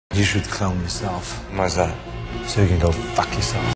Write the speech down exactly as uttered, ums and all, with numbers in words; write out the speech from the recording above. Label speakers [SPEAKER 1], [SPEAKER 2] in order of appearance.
[SPEAKER 1] You should clone yourself.
[SPEAKER 2] Why's that?
[SPEAKER 1] So you can go fuck yourself.